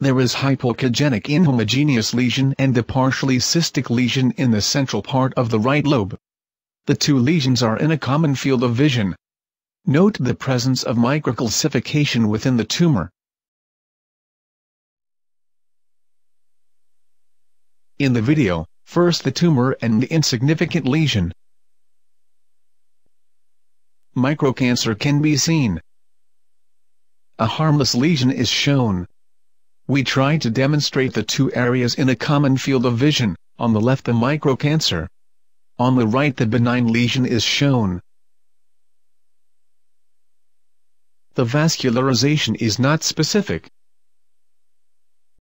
There is hypoechogenic inhomogeneous lesion and a partially cystic lesion in the central part of the right lobe. The two lesions are in a common field of vision. Note the presence of microcalcification within the tumor. In the video, first the tumor and the insignificant lesion. Microcancer can be seen. A harmless lesion is shown. We try to demonstrate the two areas in a common field of vision, on the left the microcancer. On the right the benign lesion is shown. The vascularization is not specific,